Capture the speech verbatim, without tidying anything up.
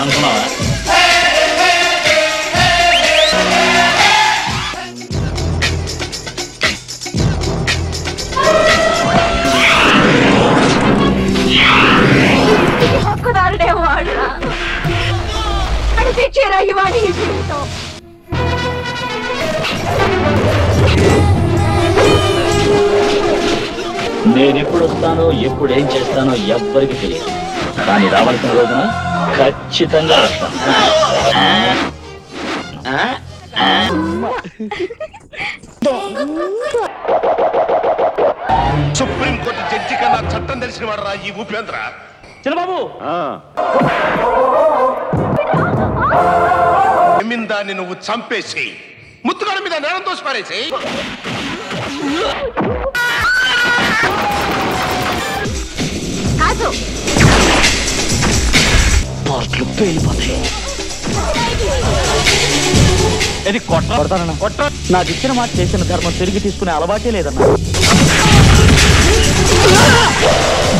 అనుకున్నావా? హక్కుదారుడే వాడురా అడిపించేరా ఇవాళ ఈ జీవితం. నేనెప్పుడు వస్తానో ఎప్పుడు ఏం చేస్తానో ఎవ్వరికి తెలియదు. కానీ రావాల్సిన రోజున ఖచ్చితంగా వస్తాను. సుప్రీంకోర్టు జడ్జి కన్నా చట్టం తెలిసిన వాడరా ఈ ఉపేంద్ర. చిన్నబాబు దాన్ని నువ్వు చంపేసి ముత్తుగాడి మీద నేరం తోసి పారేసి ఇది కొట్టాలన్నా కొట్ట. నాకు ఇచ్చిన మాట చేసిన ధర్మం తిరిగి తీసుకునే అలవాటే లేదన్నా.